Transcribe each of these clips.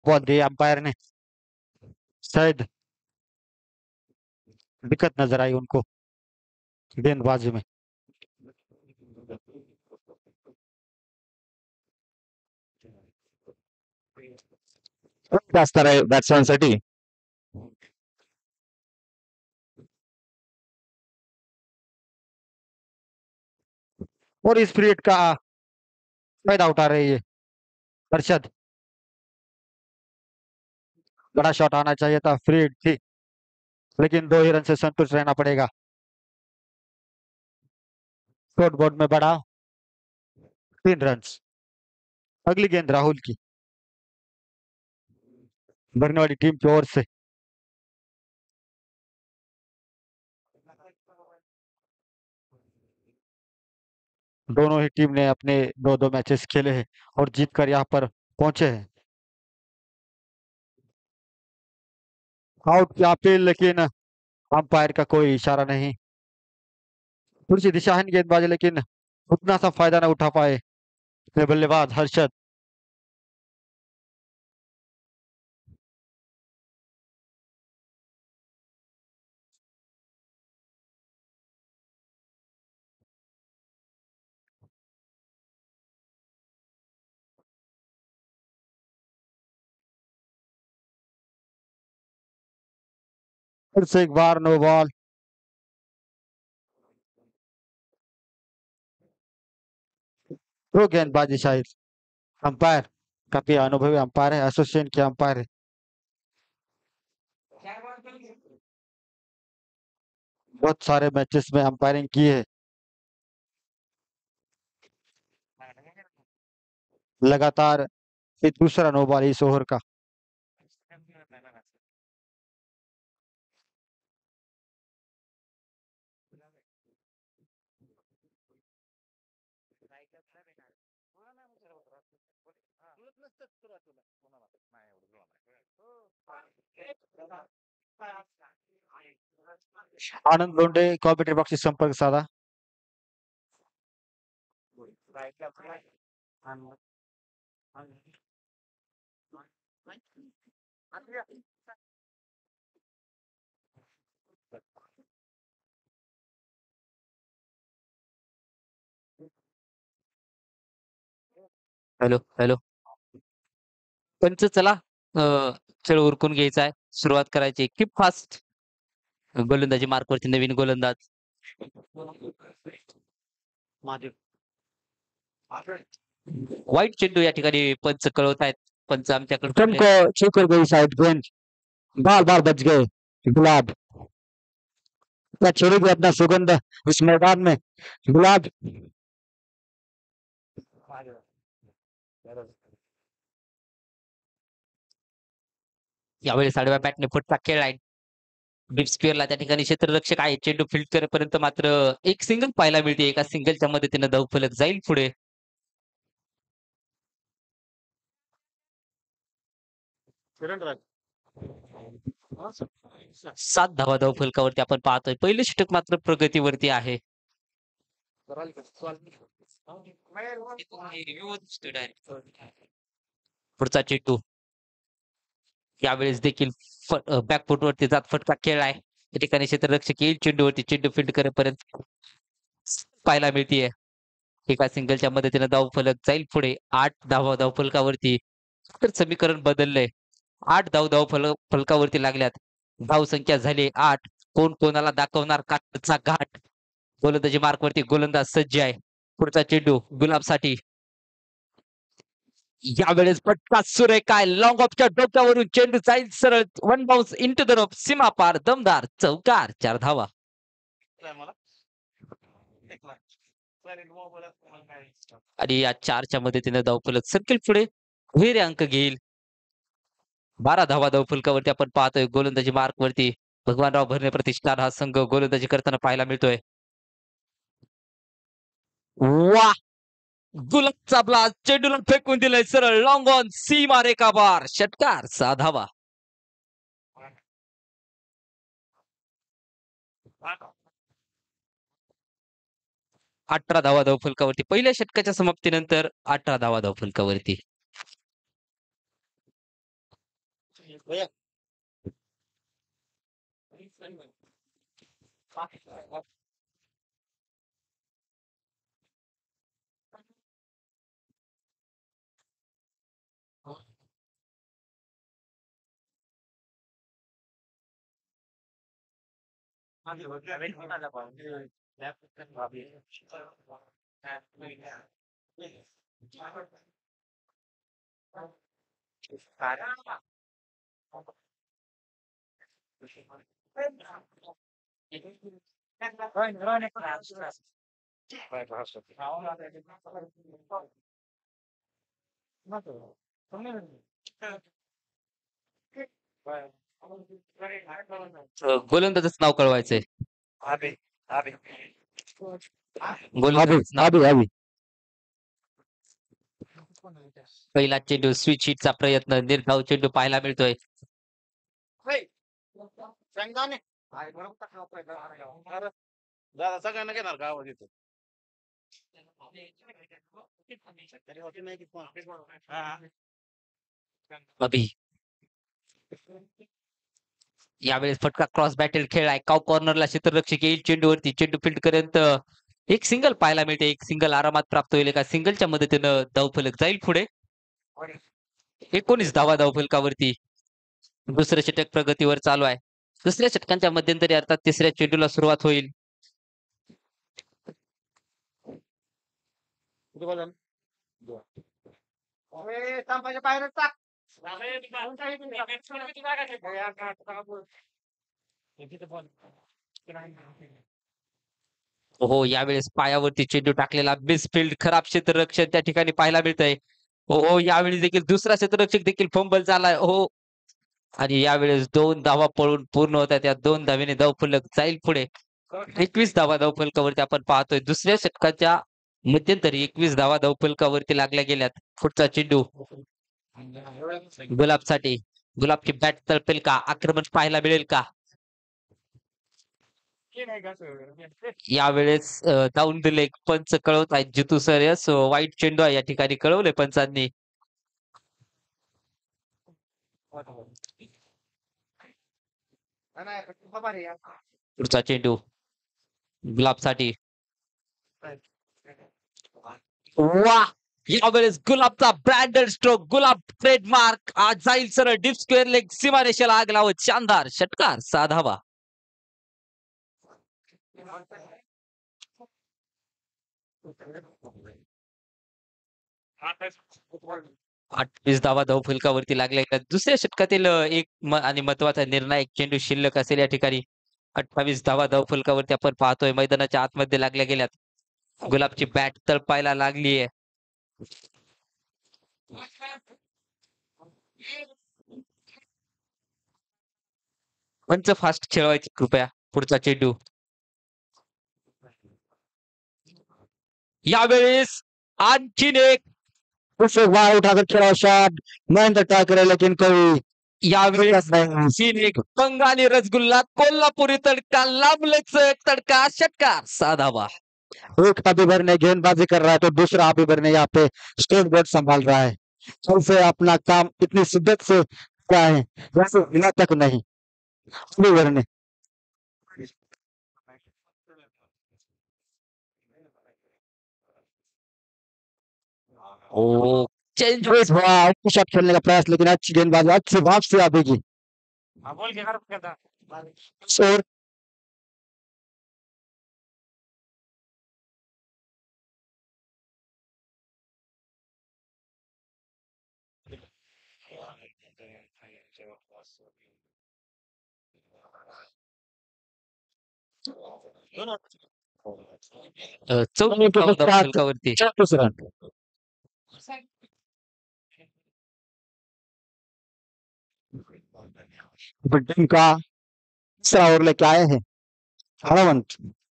Ball दी umpire ने, शायद दिक्कत नजर आई उनको गेंदबाजी में। जास्त आहे बॅट्समॅन साठी. और इस पीरियड का फायदा उठा रही है हर्षद। बड़ा शॉट आना चाहिए था, फ्री थी, लेकिन 2 ही रन से संतुष्ट रहना पड़ेगा। स्कोर बोर्ड में बढ़ा 3 रन। अगली गेंद राहुल की, भरने वाली टीम की ओर से। दोनों ही टीम ने अपने 2-2 मैचेस खेले हैं और जीतकर यहाँ पर पहुंचे हैं। आउट की अपील, लेकिन अंपायर का कोई इशारा नहीं। थोड़ी सी दिशाहीन गेंदबाजी, लेकिन उतना सा फायदा न उठा पाए अपने बल्लेबाज हर्षद। फिर से एक बार नो बॉल। वो गेंदबाजी शायद अंपायर काफी अनुभवी अंपायर है, एसोसिएशन के अंपायर है। बहुत सारे मैचेस में अंपायरिंग की है। लगातार ये दूसरा नो बॉल इस ओवर का। आनंद लोंढे कॉमेंट्री बॉक्स संपर्क साधा। Hello hello. पंच चला, खेळ उरकून घ्यायचा आहे, सुरुवात करायची. Keep fast. गोलंदाजी मार्कवरती नवीन गोलंदाज. वाईट चेंडू या ठिकाणी पंच कळवत आहेत. पंच आमच्याकडे तुमको छूकर गई साइड गेंद, बार बार बच गए गुलाब। क्या छोड़ेगी अपना सुगंध इस मैदान में गुलाब। यावेळेस आडव्या बॅटने फटका खेळलाय. डीप स्क्वेअरला त्या ठिकाणी क्षेत्ररक्षक आहे. चेंडू फील्ड करेपर्यंत मात्र एक सिंगल पाहायला मिळते. एका सिंगलच्या मदतीने धावफलक जाईल पुढे. सात धावा धावफलकावरती आपण पाहतोय. पहिले षटक मात्र प्रगतीवरती आहे. पुढचा चेंडू यावेळेस देखील बॅकफुटवरती जात फटका खेळलाय. या ठिकाणी क्षेत्ररक्षक येईल चेंडूवरती. चेंडू फील्ड करेपर्यंत पाहायला मिळतीये. एका सिंगलच्या मदतीने धावफलक जाईल पुढे. 8 धावा धावफलकावरती. तर समीकरण बदललंय. 8 फलकावरती लागल्यात. धाव संख्या झाली 8. कोण कोणाला दाखवणार काटचा घाट. गोलंदाजी मार्कवरती गोलंदाज सज्ज आहे. पुढचा चेंडू गुलाबसाठी. यावेळेस फटका सुरेख आहे. लॉंग ऑफच्या डोक्यावरून चेंडू जाईल सरळ. One bounce into the rough. सीमा पार दमदार चौकार. 4 धावा. आणि या 4च्या मदतीने धावफलक सर्कल पुढे दुहेरी अंक घेईल. 12 धावा धावफलकावरती आपण पाहतोय. गोलंदाजी मार्कवरती भगवानराव भरणे प्रतिष्ठान हा संघ गोलंदाजी करताना पाहायला मिळतोय. वा, गुलाबचा ब्लास्ट चेंडूला फेकून दिलाय सरळ. लॉंग ऑन सीमा रेखा बार. षटकार. 6 धावा. अठरा धावा धावफलकावरती. पहिल्या षटकाच्या समाप्तीनंतर 18 धावा धावफलकावरती. गोलंदाजच नाव कळवायचंय. अभी गोलंदाजच नाव. अभी अभी पहिला चेंडू स्विच हिटचा प्रयत्न निर्धाव चेंडू पाहायला मिळतोय. सगळ्यांना घेणार गावात येतो अभि यावेळेस फटका क्रॉस बॅटेल खेळलाय. काव कॉर्नरला क्षेत्ररक्षक येईल चेंडूवरती. चेंडू फील्ड पर्यंत एक सिंगल पाहायला मिळते. एक सिंगल आरामात प्राप्त होईल. एका सिंगलच्या मदतीनं धावफलक जाईल पुढे. 19 धावा धावफलकावरती. दुसरं षटक प्रगतीवर चालू आहे. दुसऱ्या षटकांच्या मध्यंतरी अर्थात तिसऱ्या चेंडूला सुरुवात होईल. हो यावेळेस पायावरती चेंडू टाकलेला मिसफिल्ड खराब क्षेत्ररक्षण त्या ठिकाणी पाहायला मिळतंय. हो यावेळी देखील दुसरा क्षेत्ररक्षक देखील फंबल झालाय. हो आणि यावेळेस 2 धावा पळून पूर्ण होत्या. त्या 2 धावेने धावफलक जाईल पुढे. 21 धावा धावफलकावरती आपण पाहतोय. दुसऱ्या षटकाच्या मध्यंतरी 21 धावा धावफलकावरती लागल्या गेल्यात. पुढचा चेंडू गुलाबसाठी. गुलाबची बॅट तळपेल का? आक्रमण पाहायला मिळेल का? यावेळेस डाऊन द लेग पंच कळवत आहेत. जितू सर यस वाईट चेंडू आहे या ठिकाणी कळवले पंचांनी. पुढचा चेंडू गुलाबसाठी. वा यावेळेस गुलाबचा ब्रँडेड स्ट्रोक. गुलाब ट्रेडमार्क आज जाईल सरळ डीप स्क्वेअर लेग सीमारेषेला आग लावत शानदार षटकार 6 धावा. 28 धावा धावफलकावरती लागल्या गेल्या. दुसऱ्या षटकातील एक आणि महत्वाचा निर्णायक चेंडू शिल्लक असेल या ठिकाणी. 28 धावा धावफलकावरती आपण पाहतोय. मैदानाच्या आतमध्ये लागल्या गेल्यात. गुलाबची बॅट तळपायला लागलीये. पंच फास्ट खेळवायचे कृपया. पुढचा चेंडू यावेळेस आणखीन एक उसे बाहर उठाकर खेला शॉट महेंद्र ठाकरे लेकिन कोई यावेळेस सीन एक बंगाली रसगुल्ला कोल्हापुरी तडका लांबलेच तडका षटकार 6 धावा. एक अभिभर ने गेंदबाजी कर रहा है तो दूसरा अभिभर ने यहाँ पे स्टेट बोर्ड संभाल रहा है. उसे अपना काम इतनी शिद्दत से किया है जैसे हिला तक नहीं. अभिभर ने ओ चेंज तेज हुआ अच्छी शॉट खेलने का प्रयास लेकिन अच्छी गेंदबाजी अच्छी वापसी आवेगी. और चौथी धावा धावफलकावरती. 34 रन. टीम का तीसरा ओवर लेके आए हैं हरवंत.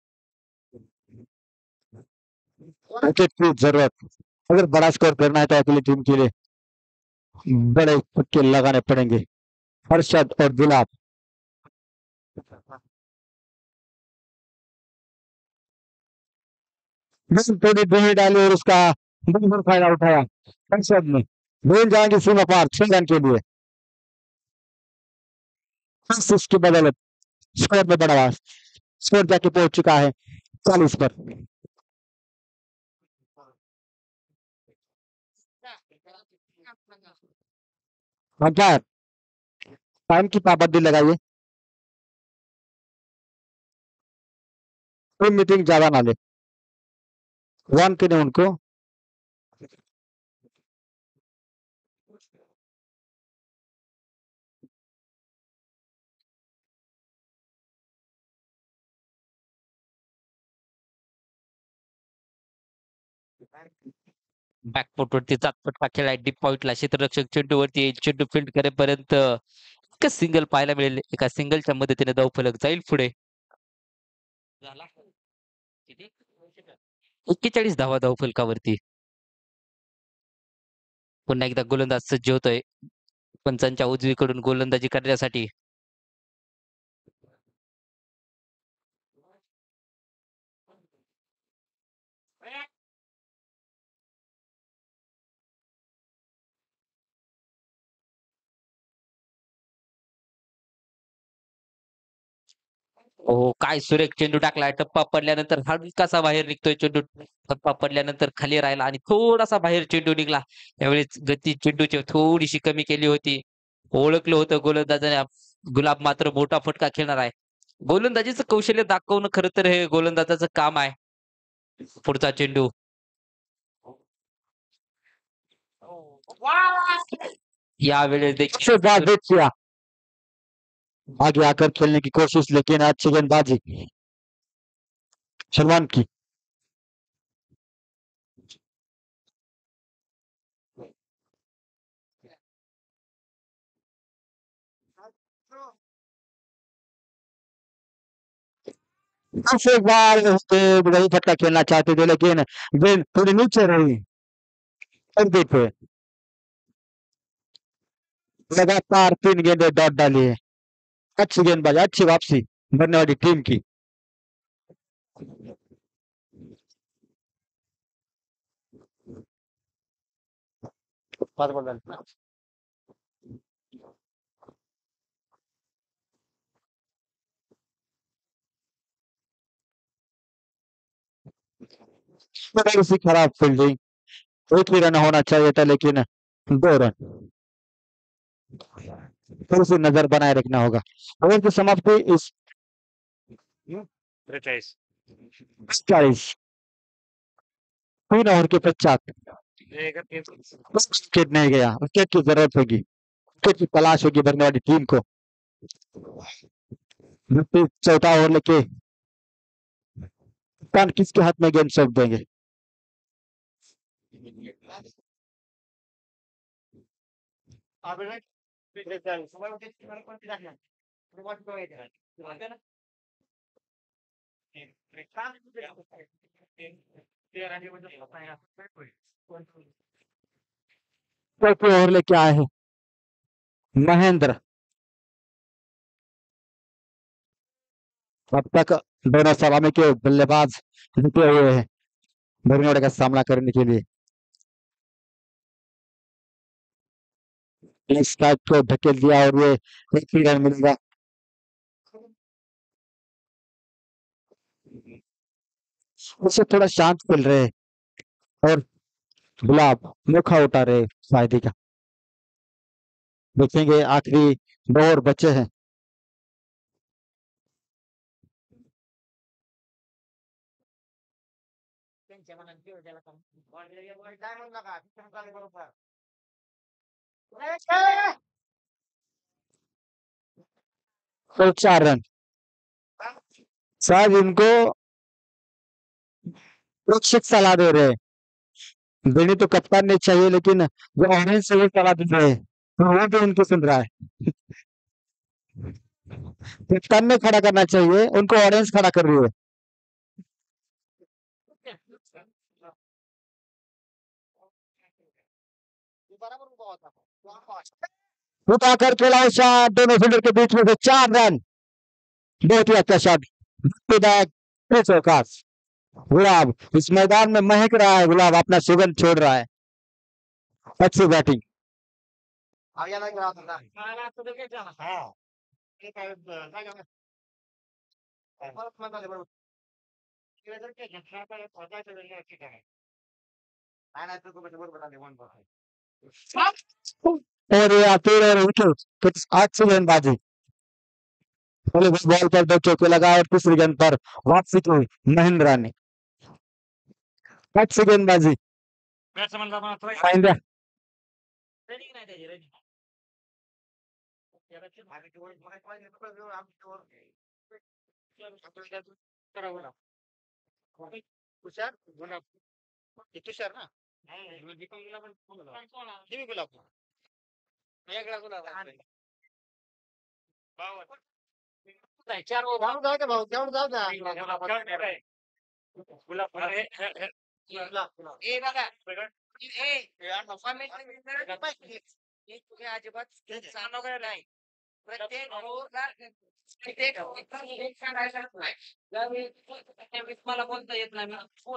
विकेट की जरूरत. अगर बड़ा स्कोर करना है तो अकेली टीम के लिए बड़े पक्के लगाने पड़ेंगे. हर्षद और गुलाब. थोड़ी दूरी डाली और उसका बराबर फायदा उठाया हर्षद ने. भूल जाएंगे सीमा पार 6 रन के लिए. बस इसकी बदौलत स्कोर में बढ़ा हुआ, स्कोर जाके पहुंच चुका है 40 पर। अंपायर टाइम की पाबंदी लगाइए, कोई मीटिंग ज्यादा ना ले, वन के नहीं उनको। बॅकफूट वरती फटका खेळलाय डीप पॉइंटला क्षेत्ररक्षक चेंडूवरती येईल चेंडू फील्ड करेपर्यंत एकच सिंगल पाहायला मिळेल एका सिंगलच्या मदतीने धावफलक जाईल पुढे. झाला किती 41 धावा धावफलकावरती. पुन्हा एकदा गोलंदाज सज्ज होतोय पंचांच्या उजवीकडून गोलंदाजी करण्यासाठी. हो काय सुरेख चेंडू टाकलाय टप्पा पडल्यानंतर हलकासा बाहेर निघतोय चेंडू. टप्पा पडल्यानंतर खाली राहिला आणि थोडासा बाहेर चेंडू निघाला. त्यावेळेस गती चेंडूची थोडीशी कमी केली होती. ओळखलं होतं गोलंदाजाने गुलाब मात्र मोठा फटका खेळणार आहे. गोलंदाजीचं कौशल्य दाखवणं खरं तर हे गोलंदाजाचं काम आहे. पुढचा चेंडू यावेळेस देखील किया आगे आकर खेलने की कोशिश, लेकिन अच्छी गेंदबाजी सलमान की। एक बार वही फटका खेलना चाहते थे, लेकिन गेंद थोड़ी नीचे रही कंधे पे। लगातार 3 गेंदें डॉट डाली है, अच्छी गेंदबाजी, अच्छी वापसी बनने वाली टीम की। थोड़ी सी खराब फील्डिंग, एक ही रन होना चाहिए था, लेकिन 2 रन। थोड़ी सी नजर बनाए रखना होगा। ओवर की समाप्ति इस 43 40 3 ओवर के पश्चात विकेट नहीं गया, विकेट की जरूरत होगी, विकेट की तलाश होगी बनने वाली टीम को। चौथा ओवर लेके कप्तान किसके हाथ में गेंद सौंप देंगे? चौथे ओवर लेके आए हैं महेंद्र। अब तक दोनों सलामी के बल्लेबाज जुटे हुए हैं भरनोड़े का सामना करने के लिए। इस स्ट्राइक को धकेल दिया और ये एक ही रन मिलेगा। उससे थोड़ा शांत खेल रहे हैं और गुलाब मौका उठा रहे फायदे का। देखेंगे आखिरी 2 ओवर बचे हैं। तो 4 रन शायद इनको प्रेक्षक सलाह दे रहे हैं, देनी तो कप्तान ने चाहिए, लेकिन जो ऑडियंस से वो सलाह दे रहे हैं तो वो भी उनको सुन रहा है। कप्तान ने खड़ा करना चाहिए, उनको ऑडियंस खड़ा कर रही है। उठाकर खेला शॉट, दोनों फील्डर के बीच में से 4 रन, बहुत ही अच्छा शॉट। गुलाब इस मैदान में महक रहा है, गुलाब अपना सुगंध छोड़ रहा है। अच्छी बैटिंग। और यहाँ पे विकेट कुछ अच्छी गेंदबाजी पहले बॉल पर 2 चौके लगा और तीसरी गेंद पर वापसी की महेंद्रा ने अच्छी गेंदबाजी महेंद्रा मला बोलता येत नाही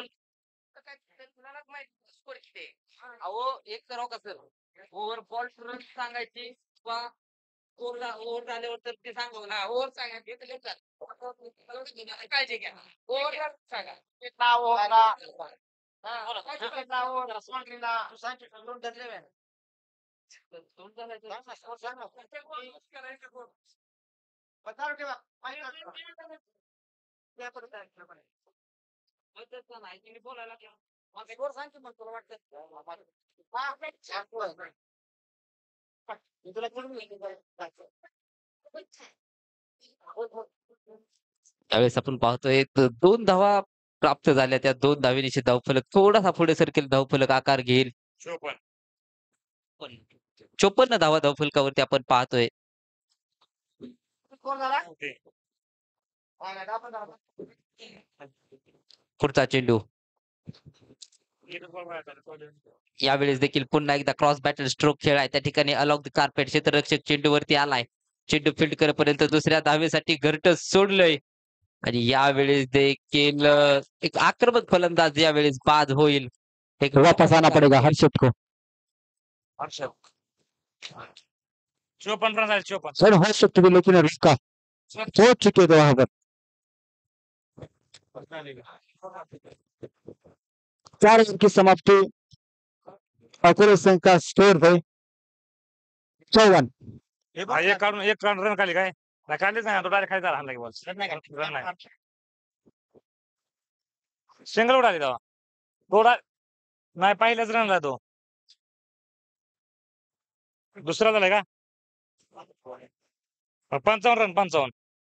एक तर हो कसं ओव्हर बॉल सांगायची किंवा ओव्हर झाल्यावर तर ते सांगू ना ओव्हर सांगायची काळजी घ्या ओव्हर सांगा बोलायला सांगतो मग तुला वाटतं त्यावेळेस आपण पाहतोय 2 धावा प्राप्त झाल्या त्या 2 धावेनिशी धावफलक थोडासा पुढे सरकेल धावफलक आकार घेईल 54 धावा धावफलकावरती आपण पाहतोय पुढचा चेंडू यावेळेस देखील पुन्हा एकदा क्रॉस बॅटल स्ट्रोक खेळ आहे त्या ठिकाणी अलॉंग द कार्पेट क्षेत्ररक्षक चेंडूवरती आलाय चेंडू फील्ड करेपर्यंत दुसऱ्या धावेसाठी घरट सोडलंय आणि यावेळेस देखील एक आक्रमक फलंदाज यावेळेस बाद होईल एक वापस आना पड़ेगा हर्षद को 54 रन झाले 54 सर हो सकते थे लेकिन रुका हो चुके थे वहां पर 4 रन की समाप्ति अकुल सिंह का स्कोर है 54 एक रन खाली काय नाही काढलीच नाही तो डायरेक्ट खाली झाला हाणला की बॉल रन नाही सिंगल उडाली तेव्हा थोडा नाही पहिल्याच रनला तो दुसरा झालाय का 55 रन 55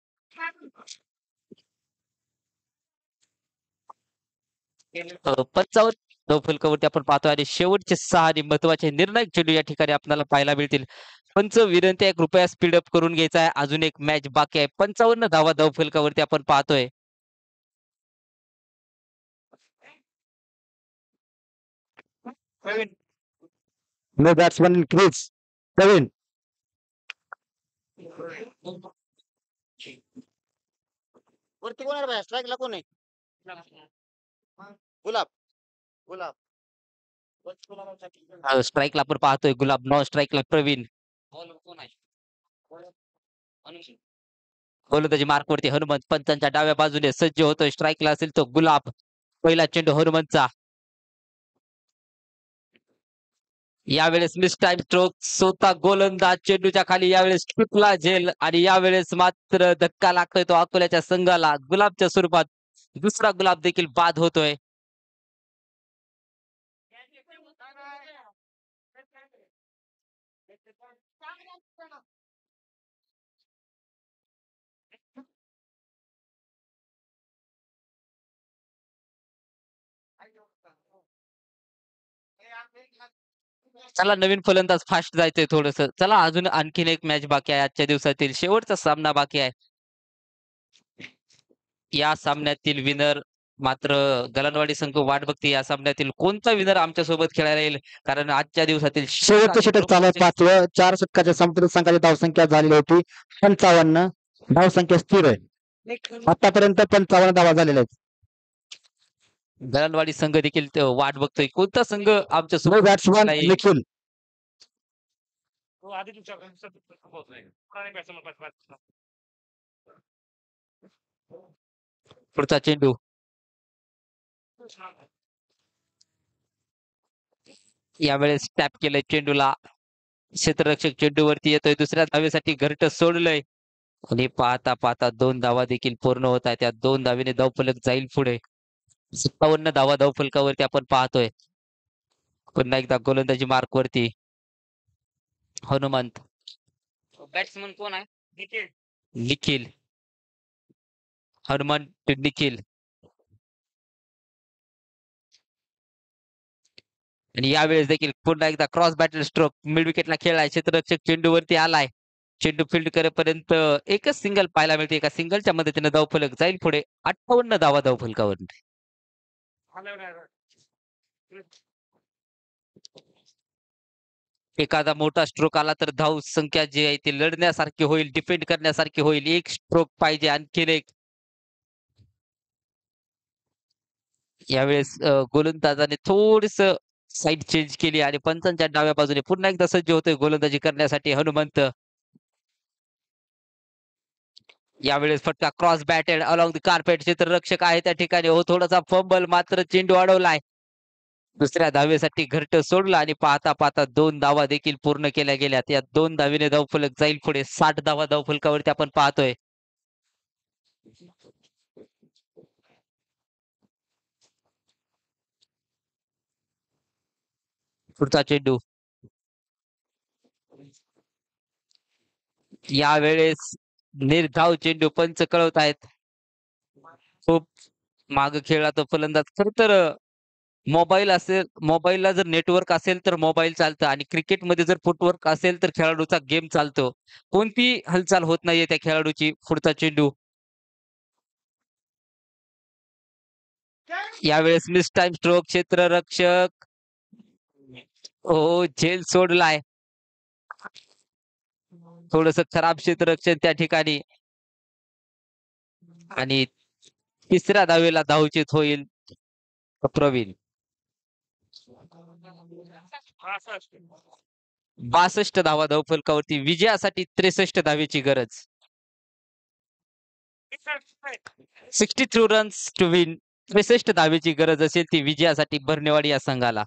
55 धावफलकावरती आपण पाहतोय आणि शेवटचे 6 आणि महत्वाचे निर्णायक चेंडू या ठिकाणी आपल्याला पाहायला मिळतील पंच विनंती आहे कृपया स्पीडअप करून घ्यायचा आहे अजून एक मॅच बाकी आहे 55 धावा धावफलकावरती आपण पाहतोय no batsman in crease Praveen वरती कोण आहे स्ट्राईकला कोण आहे गुलाब गुलाब स्ट्राईकला आपण पाहतोय गुलाब नॉन स्ट्राईकला प्रवीण गोलंदाजी मार्कवरती हनुमंत पंचांच्या डाव्या बाजूने सज्ज होतोय स्ट्राईकला असेल तो गुलाब पहिला चेंडू हनुमंतचा यावेळेस मिस टाइम स्ट्रोक स्वतः गोलंदाज चेंडूच्या खाली यावेळेस टिपला झेल आणि यावेळेस मात्र धक्का लागतोय तो अकोल्याच्या संघाला गुलाबच्या स्वरूपात दुसरा गुलाब देखील बाद होतोय चला नवीन फलंदाज फास्ट जायचंय थोडस चला अजून आणखीन एक मॅच बाकी आहे आजच्या दिवसातील शेवटचा सामना बाकी आहे या सामन्यातील विनर मात्र गलनवाडी संघ वाट बघते या सामन्यातील कोणता विनर आमच्या सोबत खेळायला येईल कारण आजच्या दिवसातील शेवटचं षटक चालू आहे 5वं 4 षटकाच्या संपूर्ण संघाची धावसंख्या झालेली होती 55 धावसंख्या स्थिर आहे आतापर्यंत 55 धावा झालेल्या आहेत गलनवाडी संघ देखील वाट बघतोय कोणता संघ आमच्या नो सोबत बैट्समैन नाही. निखिल तो आधी तुमच्या होत नाही पुराणे बॅट्समन पुढचा चेंडू यावेळेस टॅप केलंय चेंडूला. क्षेत्ररक्षक चेंडूवरती येतोय. दुसऱ्या धावेसाठी घरट सोडलंय आणि पाहता पाहता 2 धावा देखील पूर्ण होत आहेत. त्या 2 धावेने धावफलक जाईल पुढे. 57 धावा धावफलकावरती आपण पाहतोय. पुन्हा एकदा गोलंदाजी मार्कवरती हनुमंत. बॅट्समन कोण आहे? निखिल. हनुमंत निखिल. आणि यावेळेस देखील पुन्हा एकदा क्रॉस बॅटल स्ट्रोक मिड विकेटला खेळलाय. क्षेत्ररक्षक चेंडूवरती आलाय. चेंडू फील्ड करेपर्यंत एकच सिंगल पाहायला मिळते. एका सिंगलच्या मदतीने धावफलक जाईल पुढे. 58 धावा धावफलकावर. एखादा मोठा स्ट्रोक आला तर धाव संख्या जी आहे ती लढण्यासारखी होईल, डिफेंड करण्यासारखी होईल. एक स्ट्रोक पाहिजे, आणखीन एक. यावेळेस गोलंदाजाने थोडस साईड चेंज केली आणि पंचांच्या डाव्या बाजूने पुन्हा एकदा सज्ज होतोय गोलंदाजी करण्यासाठी हनुमंत. यावेळेस फटका cross batted along the carpet. क्षेत्ररक्षक आहे त्या ठिकाणी. हो, थोडासा फंबल, मात्र चेंडू अडवलाय. दुसऱ्या धावेसाठी घरट सोडला आणि पाहता पाहता 2 धावा देखील पूर्ण केल्या गेल्यात. या 2 धावेने धावफलक जाईल पुढे. 60 धावा धावफलकावरती आपण पाहतोय. पुढचा चेंडू यावेळेस निर्धाव चेंडू पंच कळवत आहेत. खूप माग खेळला तो फलंदाज. खर तर मोबाईलला जर नेटवर्क असेल तर मोबाईल चालतं आणि क्रिकेटमध्ये जर फुटवर्क असेल तर खेळाडूचा गेम चालतो. कोणती हालचाल होत नाहीये त्या खेळाडूची. पुढचा चेंडू यावेळेस मिस टाइम स्ट्रोक. क्षेत्ररक्षक हो, झेल सोडलाय. थोडस खराब क्षेत्ररक्षण त्या ठिकाणी आणि तिसऱ्या धावेला धावचीत होईल प्रवीण. 62 धावा धावफलकावरती. विजयासाठी 63 धावेची गरज. 63 रन्स टू विन. 63 धावेची गरज असेल ती विजयासाठी भरणेवाडी या संघाला.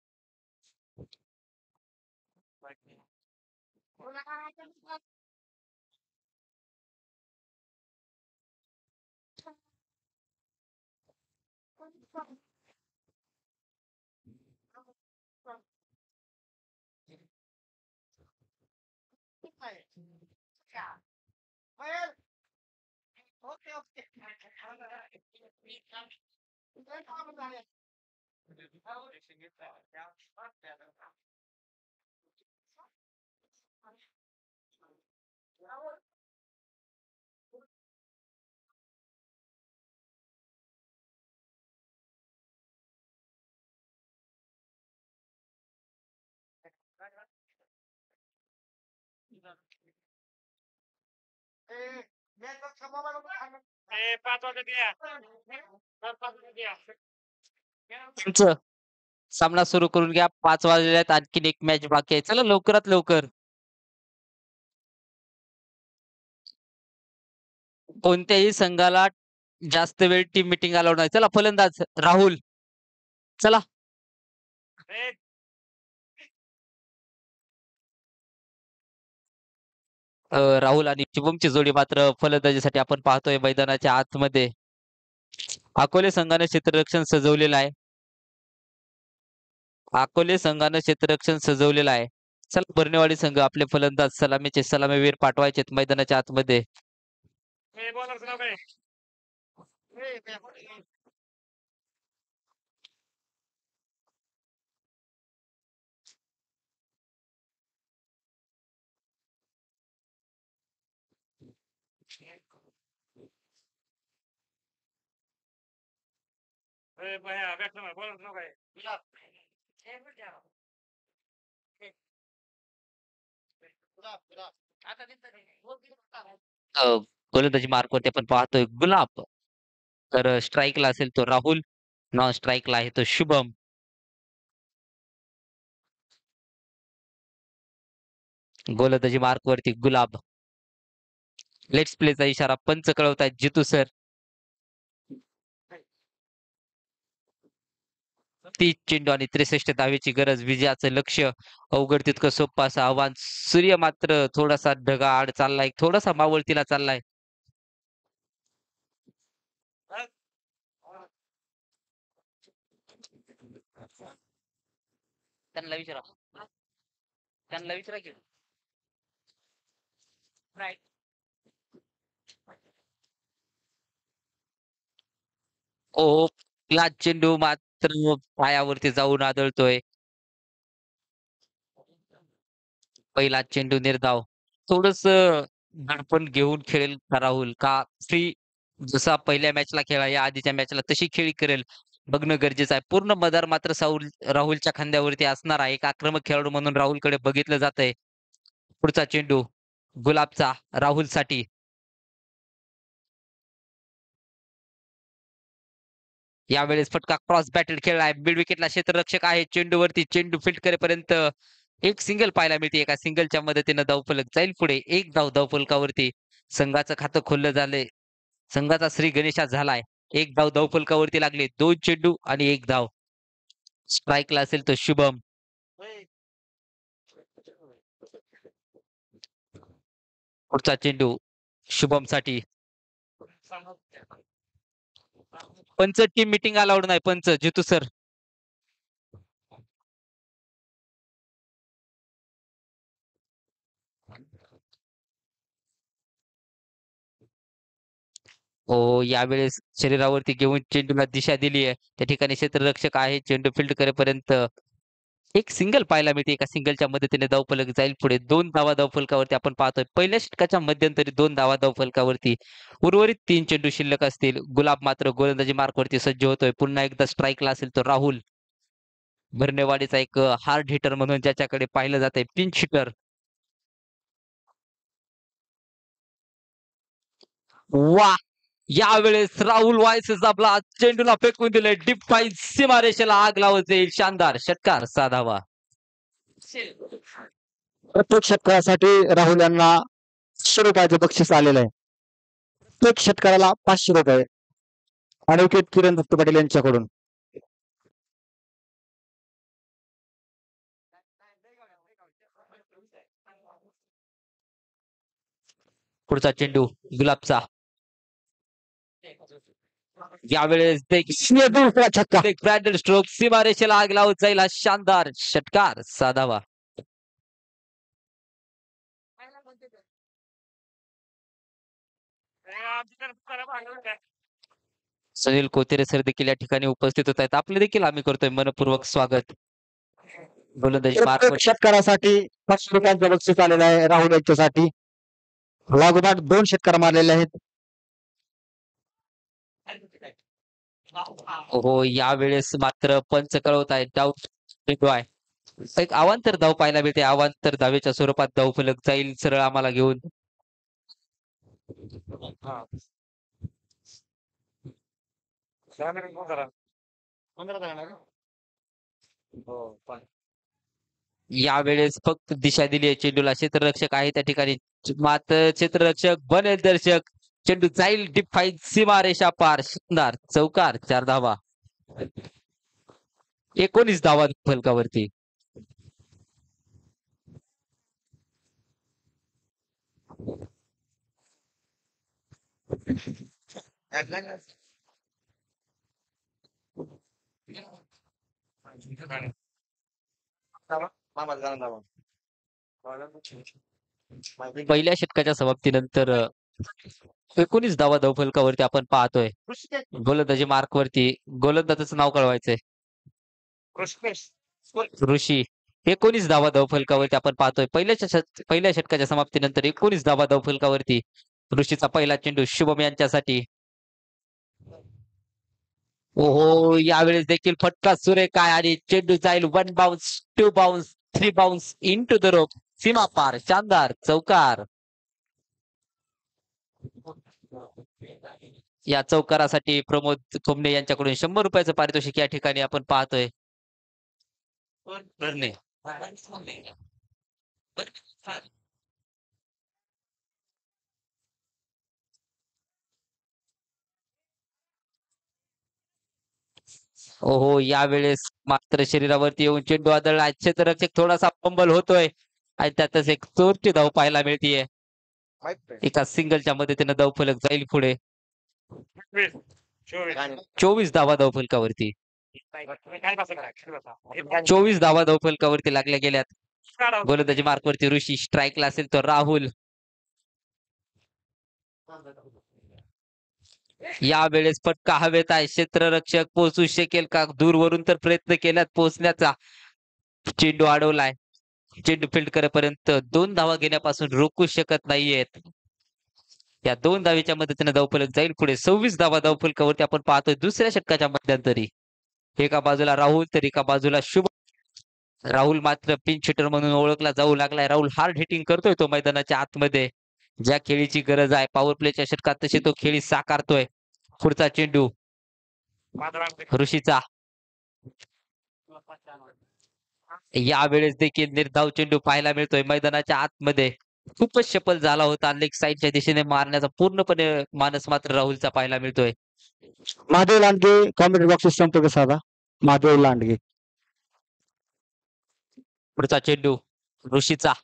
तुमचं सामना सुरू करून घ्या. 5 वाजलेले आहेत. आणखीन एक मॅच बाकी आहे. चला लवकरात लवकर. कोणत्याही संघाला जास्त वेळ टीम मीटिंग अलाउड नाही. चला फलंदाज राहुल. चला. राहुल आणि शुभमची जोडी मात्र फलंदाजीसाठी आपण पाहतोय मैदानाच्या आतमध्ये. अकोले संघाने क्षेत्ररक्षण सजवलेलं आहे. अकोले संघानं क्षेत्ररक्षण सजवलेलं आहे. चला भरणेवाडी संघ आपले फलंदाज सलामीचे सलामीवीर पाठवायचे मैदानाच्या आतमध्ये. गोलंदाजी मार्कवरती आपण पाहतोय गुलाब. तर स्ट्राईकला असेल तो राहुल. नॉन स्ट्राईकला आहे तो शुभम. गोलंदाजी मार्कवरती गुलाब. लेट्स प्लेचा इशारा पंच कळवतायत जितू सर. 30 चेंडू आणि 63 धावेची गरज. विजयाचं लक्ष्य अवघड तितकं सोपं असं आव्हान. सूर्य मात्र थोडासा ढगाआड चाललाय, थोडासा मावळतीला चाललाय. त्यांना विचारा, त्यांना विचारा की ओ ला चेंडू मात्र पायावरती जाऊन आदळतोय. पहिला चेंडू निर्धाव. थोडस दडपण घेऊन खेळेल का राहुल, का फ्री जसा पहिल्या मॅचला खेळा या आधीच्या मॅचला तशी खेळी करेल बघणं गरजेचं आहे. पूर्ण मदार मात्र राहुलच्या खांद्यावरती असणार आहे. एक आक्रमक खेळाडू म्हणून राहुलकडे बघितलं जातंय. पुढचा चेंडू गुलाबचा राहुलसाठी. यावेळेस फटका क्रॉस बॅटेड खेळलाय. मिड विकेटला क्षेत्ररक्षक आहे. चेंडूवरती चेंडू फील्ड करेपर्यंत एक सिंगल पाहायला मिळते. एका सिंगलच्या मदतीनं धावफलक जाईल पुढे. एक धाव धावफलकावरती. संघाचं खातं खुलं झालंय. संघाचा श्री गणेशा झालाय. एक धाव धावफलकावरती लागले. 2 चेंडू आणि 1 धाव. स्ट्राईकला असेल तर शुभम. होय. पुढचा चेंडू शुभम साठी. पंच टीम मीटिंग अलाउड नाही. पंच जितू सर. हो यावेळेस शरीरावरती घेऊन चेंडूला दिशा दिली आहे. त्या ठिकाणी क्षेत्ररक्षक आहे. चेंडू फील्ड करेपर्यंत एक सिंगल पाहायला मिळते. एका सिंगलच्या मदतीने धावफलक जाईल पुढे. 2 धावा धावफलकावरती आपण पाहतोय. पहिल्या षटकाच्या मध्यंतरी 2 धावा धावफलकावरती. उर्वरित 3 चेंडू शिल्लक असतील. गुलाब मात्र गोलंदाजी मार्कवरती सज्ज होतोय. पुन्हा एकदा स्ट्राईकला असेल तर राहुल. भरणेवाडीचा एक हार्ड हिटर म्हणून ज्याच्याकडे पाहिलं जातंय. Pinch hitter. वा यावेळेस राहुल वायसेस आपला चेंडूला फेकून दिले. डीप फाईन सीमारेषेला आग लावत जाईल. शानदार षटकार साधावा. प्रत्येक षटकारासाठी राहुल यांना 500 रुपयाचं बक्षीस आलेलं आहे. प्रत्येक षटकाराला 500 रुपये. ॲडव्होकेट किरण दत्त पाटील यांच्याकडून. पुढचा चेंडू गुलाबचा. यावेळेस दुसरा छक्का. ब्रँडेड स्ट्रोक सीमारेषेला आग लावत जाईल. हा शानदार षटकार साधावा. सुनील कोतेरे सर देखील या ठिकाणी उपस्थित होत आहेत. आपले देखील आम्ही करतोय मनपूर्वक स्वागत. गोलंदाजी प्रत्येक मार्क षटकारासाठी 500 रुपयांचं बक्षीस आलेलं आहे राहुल यांच्यासाठी. लागोपाठ 2 षटकार मारलेले आहेत. हो यावेळेस मात्र पंच कळवत आहे. डाऊट चेंडू आहे. एक अवांतर धाव पाहायला मिळते. अवांतर धावेच्या स्वरूपात धावफलक जाईल सरळ आम्हाला घेऊन. यावेळेस फक्त दिशा दिली आहे चेंडूला. क्षेत्ररक्षक आहे त्या ठिकाणी. मात्र क्षेत्ररक्षक बनेल दर्शक. चेंडू जाईल डीप फाईन सीमारेषा पार. शानदार चौकार 4 धावा. 19 धावा फलकावरती. पहिल्या षटकाच्या समाप्तीनंतर 19 धावा धावफलकावरती आपण पाहतोय. गोलंदाजी मार्कवरती गोलंदाजाचं नाव कळवायचंय. ऋषी. 19 धावा धावफलकावरती आपण पाहतोय. पहिल्या षटकाच्या समाप्तीनंतर 19 धावा धावफलकावरती. ऋषीचा पहिला चेंडू शुभम यांच्यासाठी. ओहो यावेळेस देखील फटका सुरेख आहे आणि चेंडू जाईल 1 bounce 2 bounce 3 bounce into the rope. सीमा पार. शानदार चौकार. या चौकारासाठी प्रमोद थोमणे यांच्याकडून 100 रुपयाचं पारितोषिक या ठिकाणी आपण पाहतोय. ओहो, यावेळेस मात्र शरीरावरती येऊन चेंडू आदळला. क्षेत्ररक्षक थोडासा फंबल होतोय आणि त्यातच एक चोरटी धाव पाहायला मिळतीये. एका सिंगलच्या मदतीने धावफलक जाईल पुढे. 24 धावा धावफलकावरती. 24 धावा धावफलकावरती लागल्या गेल्यात. गोलंदाजी मार्कवरती ऋषी, स्ट्राईकला असेल तो राहुल. यावेळेस फटका हवेत आहे. क्षेत्ररक्षक पोहोचू शकेल का? दूरवरून तर प्रयत्न केल्यात पोहोचण्याचा. चेंडू अडवलाय. चेंडू फील्ड करेपर्यंत 2 धावा घेण्यापासून रोखू शकत नाहीयेत. या 2 धावेच्या मदतीने धावफलक जाईल पुढे. 26 धावा धावफलकावरती आपण पाहतोय दुसऱ्या षटकाच्या मध्यंतरी. एका बाजूला राहुल तर एका बाजूला शुभ. राहुल मात्र पिंच हिटर म्हणून ओळखला जाऊ लागलाय. राहुल हार्ड हिटिंग करतोय तो मैदानाच्या आतमध्ये. ज्या खेळीची गरज आहे पॉवर प्लेच्या षटकात तशी तो खेळी साकारतोय. पुढचा चेंडू ऋषीचा. यावेळेस देखील निर्धाव चेंडू पाहायला मिळतोय मैदानाच्या आतमध्ये. खूपच शफल झाला होता. लेग साईडच्या दिशेने मारण्याचा पूर्णपणे मानस मात्र राहुलचा पाहायला मिळतोय. महादेव लांडगे कॉमेंट्री बॉक्स संपर्क साधा. महादेव लांडगे. पुढचा चेंडू ऋषीचा.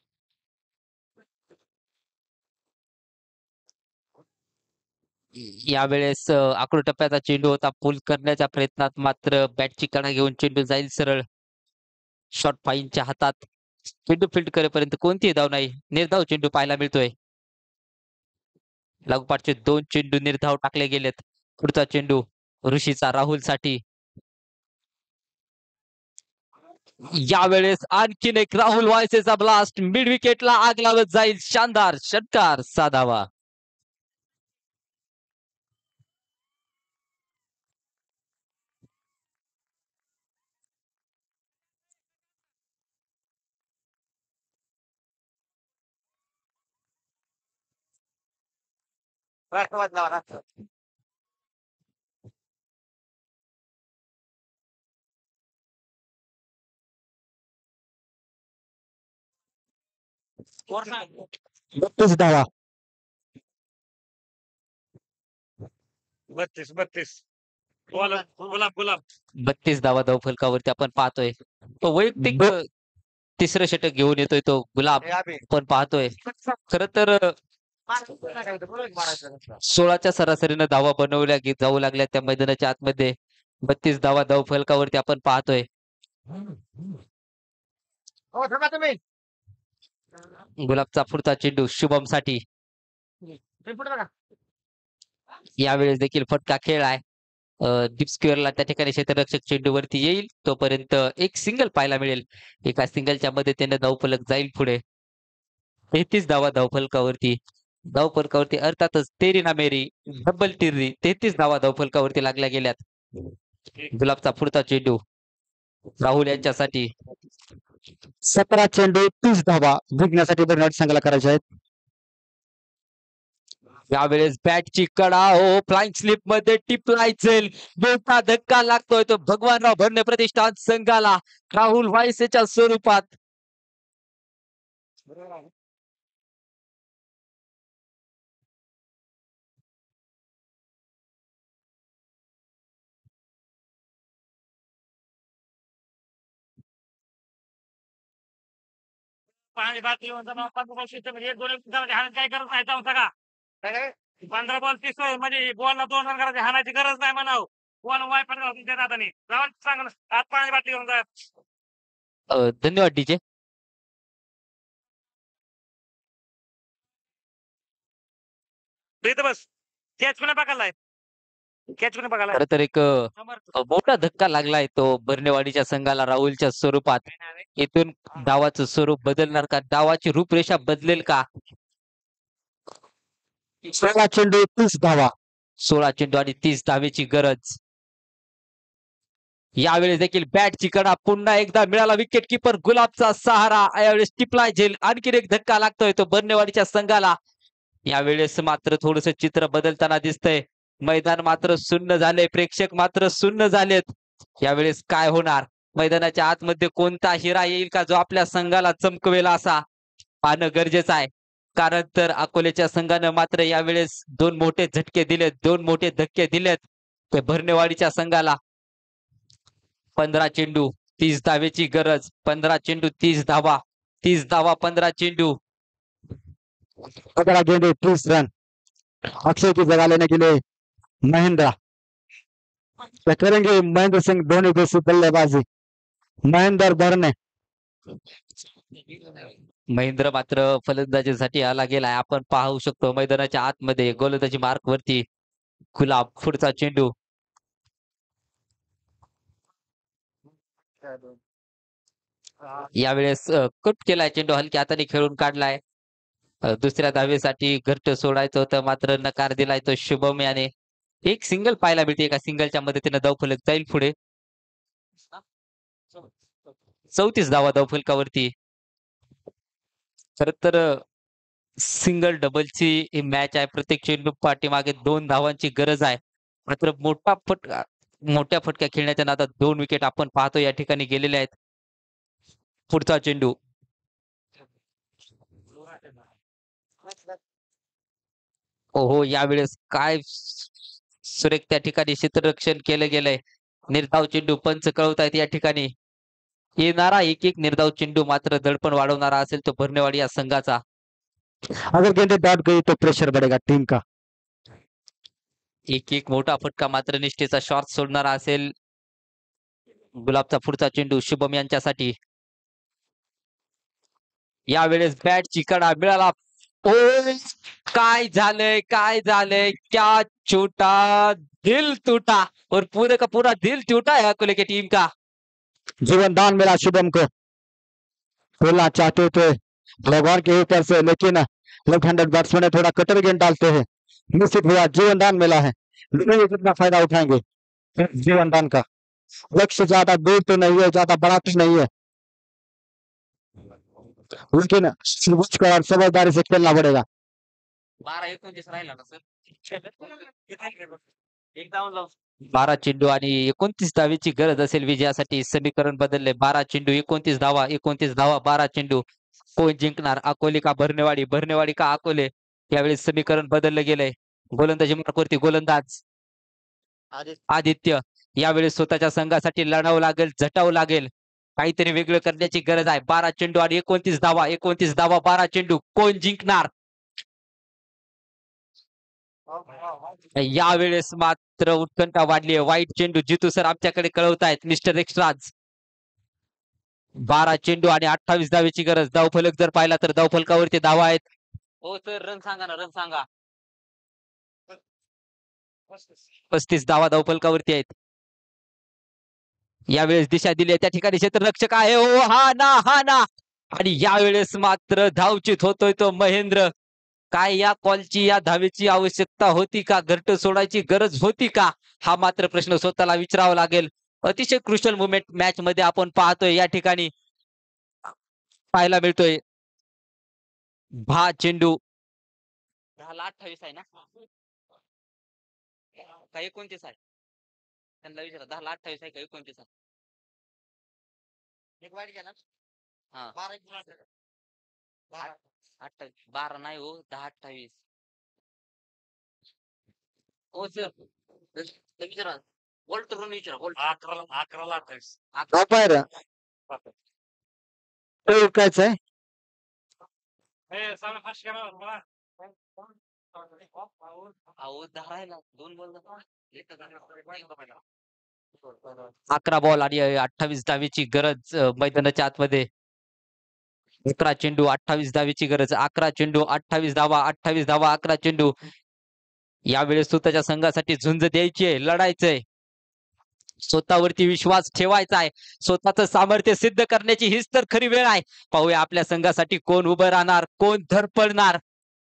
यावेळेस आकडू टप्प्याचा चेंडू होता. पुल करण्याच्या प्रयत्नात मात्र बॅटची कडा घेऊन चेंडू जाईल सरळ शॉर्ट फाईनच्या हातात. चेंडू फील्ड करेपर्यंत कोणतीही धाव नाही. निर्धाव चेंडू पाहायला मिळतोय. लागोपाठचे 2 चेंडू निर्धाव टाकले गेलेत. पुढचा चेंडू ऋषीचा राहुलसाठी. यावेळेस आणखीन एक राहुल वायसेचा ब्लास्ट मिड विकेटला आग लावत जाईल. शानदार षटकार साधावा. राष्ट्रवाद लावा राष्ट्र. बत्तीस धावा. 32 गुलाब 32 धावा धावफलकावरती आपण पाहतोय. तो वैयक्तिक तिसरं षटक घेऊन येतोय तो गुलाब. आपण पाहतोय खर तर 16च्या सरासरीनं धावा बनवल्या जाऊ लागल्या त्या मैदानाच्या आतमध्ये. 32 धावा धावफलकावरती आपण पाहतोय. हो थांबा तुम्ही. गुलाबचा पुढचा चेंडू शुभम साठी. तुम्ही पुढे बघा. यावेळेस देखील फटका खेळ आहे. डीप स्क्वेअरला त्या ठिकाणी क्षेत्ररक्षक चेंडूवरती येईल तोपर्यंत एक सिंगल पाहायला मिळेल. एका सिंगलच्या मदतीने धावफलक जाईल पुढे. 33 धावा धावफलकावरती. धावफलकावरती अर्थातच तेरी ना मेरी डबल टिर्री 33 धावा धावफलकावरती लागल्या गेल्यात. गुलाबचा पुढचा चेंडू राहुल यांच्यासाठी. 17 चेंडू 30 धावा जिंकण्यासाठी बर्नाड संघाला करायचे आहेत. यावेळेस बॅटची कडा हो फ्लाइंग स्लिप मध्ये टिपलाय जाईल. मोठा धक्का लागतोय तो भगवानराव भरणे प्रतिष्ठान संघाला राहुल व्हायसेच्या स्वरूपात. पाणी बाटली म्हणताना 15 बॉल सिस्टम म्हणजे 1-2 हाणायची काही गरज नाही जाऊन सगळा. 15 बॉल 30 म्हणजे बॉलला 2 रन करायची हाणायची गरज नाही म्हणाव. बॉल वायपर घालून तुमच्या नादाने जाऊन सांग आज पाणी बाटली घेऊन जा. धन्यवाद डीजे. इथं बस. कॅच पुन्हा बघायलाय. कॅच पुन्हा बघायला. खर तर एक मोठा धक्का लागलाय तो बर्नेवाडीच्या संघाला राहुलच्या स्वरूपात. इथून डावाचं स्वरूप बदलणार का? डावाची रूपरेषा बदलेल का? 16 चेंडू 30 धावा. 16 चेंडू आणि 30 धावेची गरज. यावेळेस देखील बॅटची कडा पुन्हा एकदा मिळाला. विकेट किपर गुलाबचा सहारा. यावेळेस टिपलाय झेल. आणखीन एक धक्का लागतोय तो बर्नेवाडीच्या संघाला. यावेळेस मात्र थोडस चित्र बदलताना दिसतंय. मैदान मात्र शून्य झाले. प्रेक्षक मात्र शून्य झालेत. यावेळेस काय होणार? मैदानाच्या आतमध्ये कोणता हिरा येईल का जो आपल्या संघाला चमकवेल असा? पाहणं गरजेचं आहे. कारण तर अकोल्याच्या संघानं मात्र यावेळेस दोन मोठे झटके दिलेत, दोन मोठे धक्के दिलेत ते भरणेवाडीच्या संघाला. 15 चेंडू 30 धावेची गरज. 15 चेंडू 30 धावा. 30 धावा 15 चेंडू. 15 गेंदे 30 रन। अक्षय की जगह लेने के लिए महेंद्र, क्या करेंगे महेंद्र सिंह धोनी जैसी बल्लेबाजी। महेंद्र भरणे, महेंद्र मात्र फलंदाजीसाठी आला गेलाय. आपण पाहू शकतो मैदानाच्या आतमध्ये गोलंदाजी मार्क वरती गुलाब. पुढचा चेंडू यावेळेस कट केलाय चेंडू, हलक्या हाताने खेळून काढलाय. दुसऱ्या धावेसाठी घट्ट सोडायचं होतं मात्र नकार दिलाय तो शुभम याने. एक सिंगल पाहायला मिळते. एका सिंगलच्या मदतीने धावफलक जाईल पुढे. 34 धावा धावफलकावरती. खर तर सिंगल डबलची ही मॅच आहे. प्रत्येक चेंडू पाठीमागे 2 धावांची गरज आहे. मात्र मोठ्या फटक्या खेळण्याच्या नादात 2 विकेट आपण पाहतो या ठिकाणी गेलेले आहेत. पुढचा चेंडू हो यावेळेस काय सुरेख त्या ठिकाणी क्षेत्ररक्षण केलं गेलंय. निर्धाव चेंडू पंच कळवतायत या ठिकाणी. येणारा एक एक निर्धाव चेंडू मात्र दडपण वाढवणारा असेल तो भरणेवाडी या संघाचा. अगर गेंदे बैठ गई तो प्रेशर बढ़ेगा टीम का। एक एक मोठा फटका मात्र निष्ठेचा शॉट सोडणारा असेल. गुलाबचा पुढचा चेंडू शुभम यांच्यासाठी. यावेळेस बॅटची कडा मिळाला. ओ काय झालंय काय झालंय, क्या छोटा दिल टूटा और पूरे का पूरा दिल टूटा है अकोले की टीम का. जीवन दान मिला शुभम को। खेलना चाहते थे भगवान के ऊपर से, लेकिन लेफ्ट हैंडेड बैट्समैन थोड़ा कटर गेंद डालते हैं, निश्चित हुआ जीवन दान मिला है। नहीं कितना फायदा उठाएंगे जीवन दान का। लक्ष्य ज्यादा दूर तो नहीं है, ज्यादा बड़ा तो नहीं है, लेकिन सोच कर और समझदारी से खेलना पड़ेगा। 12-29 राहिला ना सर. एक डाऊन लाव. 12 चेंडू आणि 29 धावेची गरज असेल विजयासाठी. समीकरण बदलले. 12 चेंडू 29 धावा, 29 धावा 12 चेंडू. कोण जिंकणार, अकोले का भरणेवाडी, भरणेवाडी का अकोले? यावेळेस समीकरण बदललं गेलंय. गोलंदाजी मार्कवरती गोलंदाज आदित्य. यावेळेस स्वतःच्या संघासाठी लढावं लागेल, झटावं लागेल. काहीतरी वेगळं करण्याची गरज आहे. 12 चेंडू आणि 29 धावा, 29 धावा 12 चेंडू. कोण जिंकणार? यावेळेस मात्र उत्कंठा वाढली आहे. वाईट चेंडू जितू सर आमच्याकडे कळवतायत. Mister extras. 12 चेंडू आणि 28 धावेची गरज. धावफलक जर पाहिला तर धावफलकावरती धावा आहेत. हो सर, रन सांगा ना, रन सांगा. 35 धावा धावफलकावरती आहेत. यावेळेस दिशा दिली आहे त्या ठिकाणी क्षेत्ररक्षक आहे. ओ हा ना हा ना. आणि यावेळेस मात्र धावचित होतोय तो महेंद्र. काय या कॉलची, या धावेची आवश्यकता होती का? घरट सोडायची गरज होती का? हा मात्र प्रश्न स्वतःला विचारावा लागेल. अतिशय क्रुशल मुवमेंट मॅच मध्ये आपण पाहतोय या ठिकाणी पाहायला मिळतोय. चेंडू 10-28 आहे ना का 29 आहे? त्यांना विचारा 10-28 आहे का 29 आहे? एक वाईट गेला. हा 28 12 नाही हो, 10-28. हो सर, विचारा वॉल्टर रन विचारा. 11-28. अंपायर काय आहे? अहो 10 आहे ना, 2 बॉल 11 बॉल आणि 28 धावेची गरज मैदानाच्या आतमध्ये. 11 चेंडू 28 धावेची गरज. 11 चेंडू 28 धावा, 28 धावा 11 चेंडू. यावेळेस स्वतःच्या संघासाठी झुंज द्यायची आहे, लढायचंय. स्वतःवरती विश्वास ठेवायचा आहे. स्वतःचं सामर्थ्य सिद्ध करण्याची हीच तर खरी वेळ आहे. पाहूया आपल्या संघासाठी कोण उभं राहणार, कोण धडपडणार.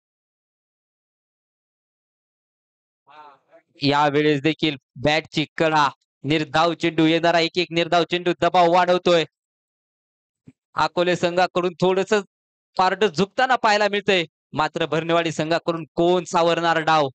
यावेळेस देखील बॅटची कडा. निर्धाव चेंडू येणारा एक एक निर्धाव चेंडू दबाव वाढवतोय. अकोले संघाकडून थोडस पारड झुकताना पाहायला मिळतंय. मात्र भरणेवाडी संघाकडून कोण सावरणार डाव.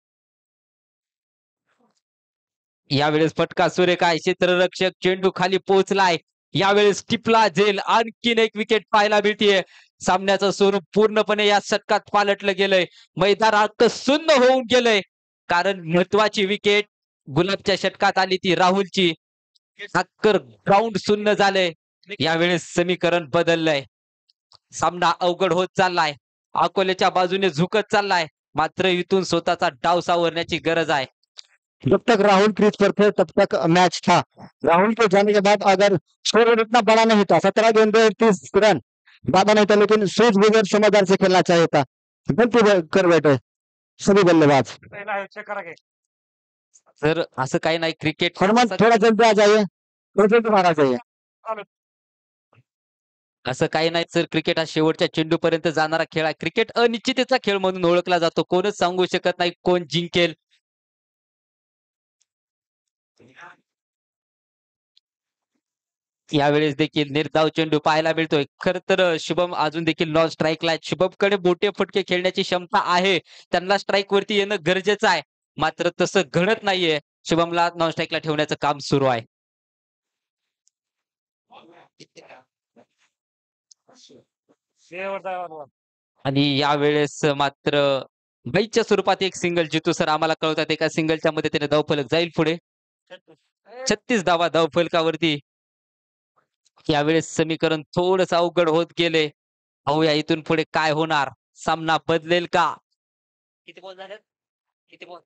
यावेळेस फटका सुरेख आहे. क्षेत्ररक्षक चेंडू खाली पोहोचलाय. यावेळेस टिपला जेल. आणखीन एक विकेट पाहायला मिळतीये. सामन्याचं स्वरूप पूर्णपणे या षटकात पालटलं गेलंय. मैदान अख्खं सुन्न होऊन गेलंय. कारण महत्वाची विकेट गुलाबच्या षटकात आली ती राहुलची. अख्खं ग्राउंड सुन्न झालंय. यावेळेस समीकरण बदललंय. सामना अवघड होत चाललाय. अकोल्याच्या बाजूने झुकत चाललाय. मात्र इथून स्वतःचा डाव सावरण्याची गरज आहे. जब तक राहुल क्रीज पर थे तब तक मैच था। राहुल के जाने के बाद अगर स्कोर इतना बड़ा नहीं था, 17 गेंदों 30 रन ज्यादा नहीं था, लेकिन सूझ बूझ समझदार से खेलना चाहिए था। गलती कर बैठे सभी बल्लेबाज। चेक करा की. तर असं काही नाही क्रिकेट हनुमान थोड़ा जल्दी आ जाइए, थोड़ा जल्दी मारा चाहिए। असं काही नाही सर. क्रिकेट हा शेवटच्या चेंडूपर्यंत जाणारा खेळ आहे. क्रिकेट अनिश्चिततेचा खेळ म्हणून ओळखला जातो. कोणच सांगू शकत नाही कोण जिंकेल. यावेळेस देखील निर्धाव चेंडू पाहायला मिळतोय. खर तर शुभम अजून देखील नॉन स्ट्राईकला आहे. शुभमकडे मोठे फटके खेळण्याची क्षमता आहे. त्यांना स्ट्राईक वरती येणं गरजेचं आहे. मात्र तसं घडत नाहीये. शुभमला नॉन स्ट्राईकला ठेवण्याचं काम सुरू आहे. शेवटचा over. आणि यावेळेस मात्र बाईच्या स्वरूपात एक सिंगल जितू सर आम्हाला कळवतात. एका सिंगलच्या मदतीने धावफलक जाईल पुढे. 36 धावा धावफलकावरती. यावेळेस समीकरण थोडस अवघड होत गेले. पाहूया इथून पुढे काय होणार. सामना बदलेल का? किती बॉल झाले? किती बॉल?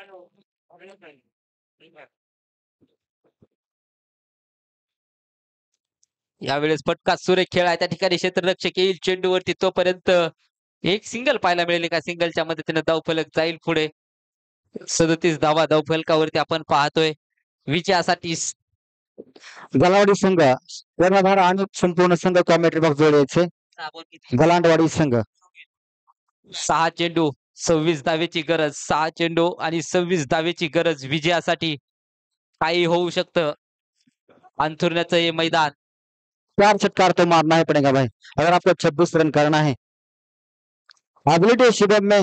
यावेळेस फटका सुरेख खेळ आहे. त्या ठिकाणी क्षेत्ररक्षक येईल चेंडूवरती. तोपर्यंत एक सिंगल पाहायला मिळेल. का सिंगलच्या मदतीने धावफलक जाईल पुढे. 37 धावा धावफलकावरती आपण पाहतोय. विजयासाठी गलावडी संघ कर्णधार आणि संपूर्ण संघ कॉमेंट्री बॉक्स जोडायचे। गलांडवाडी संघ 6 चेंडू 26 धावेची गरज. 6 चेंडू आणि 26 धावेची गरज विजयासाठी. काही होऊ शकतं. अंथुरण्याचं हे मैदान. 4 छक्का तो मारना ही पड़ेगा भाई, अगर आपको 26 रन करना है। काबिलियत शिवम में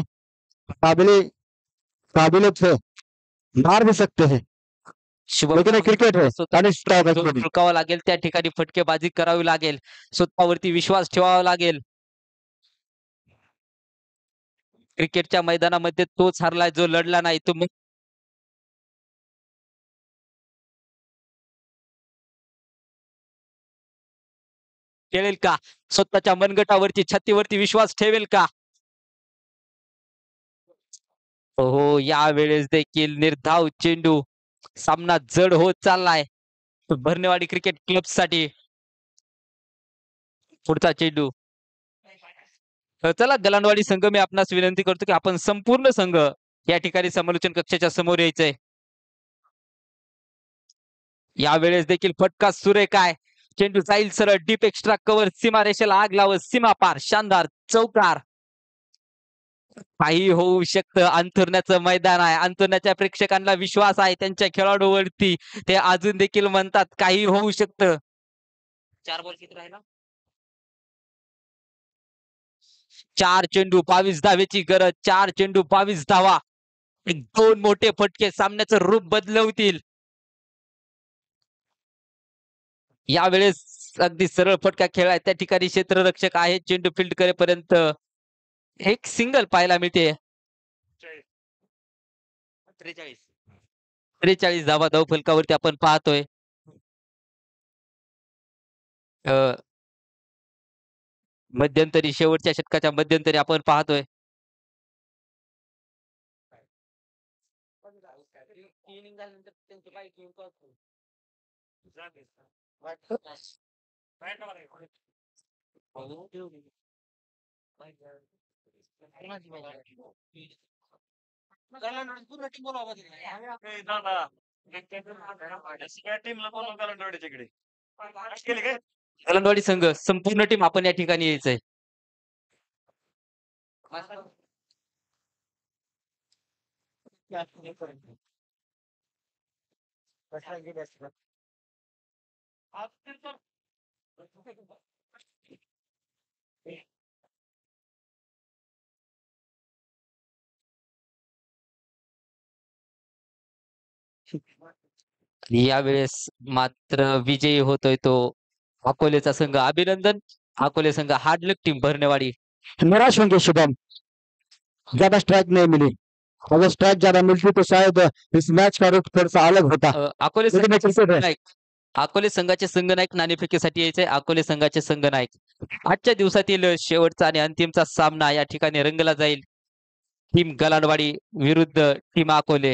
काबिलियत है, मार भी सकते हैं, शुभम लेकिन ये क्रिकेट है आणि स्ट्राइक चुकावं लागेल. त्या ठिकाणी फटकेबाजी करावी लागेल. स्वतःवरती विश्वास ठेवावा लागेल. क्रिकेटच्या मैदानामध्ये तोच हरलाय जो लढला नाही. तो खेळेल का? स्वतःच्या मनगटावरती छातीवरती विश्वास ठेवेल का? हो, यावेळेस देखील निर्धाव चेंडू. सामना जड होत चाललाय भरणेवाडी क्रिकेट क्लब साठी. पुढचा चेंडू. चला गलांडवाडी संघ, मी आपणास विनंती करतो की आपण संपूर्ण संघ या ठिकाणी समालोचन कक्षाच्या समोर यायचंय. यावेळेस देखील फटका सुरेख आहे. चेंडू जाईल सरळ डीप एक्स्ट्रा कव्हर. सीमारेषेला आग लावत सीमा पार. शानदार चौकार. काही होऊ शकतं. अंथरुण्याचं मैदान आहे. अंथरुण्याच्या प्रेक्षकांना विश्वास आहे त्यांच्या खेळाडूवरती. ते अजून देखील म्हणतात काही होऊ शकतं. 4 बॉल किती राहिला? 4 चेंडू 22 धावेची गरज. 4 चेंडू 22 धावा. 2 मोठे फटके सामन्याचं रूप बदलवतील. यावेळेस अगदी सरळ फटका खेळ आहे. त्या ठिकाणी क्षेत्ररक्षक आहे. चेंडू फील्ड करेपर्यंत एक सिंगल पाहायला मिळते. 43. 43 धावा धावफलकावरती आपण पाहतोय. मध्यंतरी शेवटच्या षटकाच्या मध्यंतरी आपण पाहतोय. इनिंग झाल्यानंतर त्यांची बाईक घेऊन पळतो. पूर्ण टीम बोलावं टीमला बोलव गलांडवाडीच्या इकडे. केली काय? गलांडवाडी संघ संपूर्ण टीम आपण या ठिकाणी यायचंय. यावेळेस मात्र विजयी होतोय तो अकोलेचा संघ. अभिनंदन. अकोले संघ हार्ड लक टीम भरणेवाडी निराश होंगे शुभम, ज्यादा स्ट्राइक नहीं मिली। अगर स्ट्राइक ज्यादा मिलती तो शायद इस मैच का रुख थोड़ा सा अलग होता। अकोले लेकिन संघाचे एक cricket है। संघनायक अकोले संघाचे संघनायक नाणेफेकीसाठी यायचे अकोले संघाचे संघनायक आजच्या दिवसातील शेवटचा आणि अंतिमचा सामना या ठिकाणी रंगला जाईल टीम गलांडवाडी विरुद्ध टीम अकोले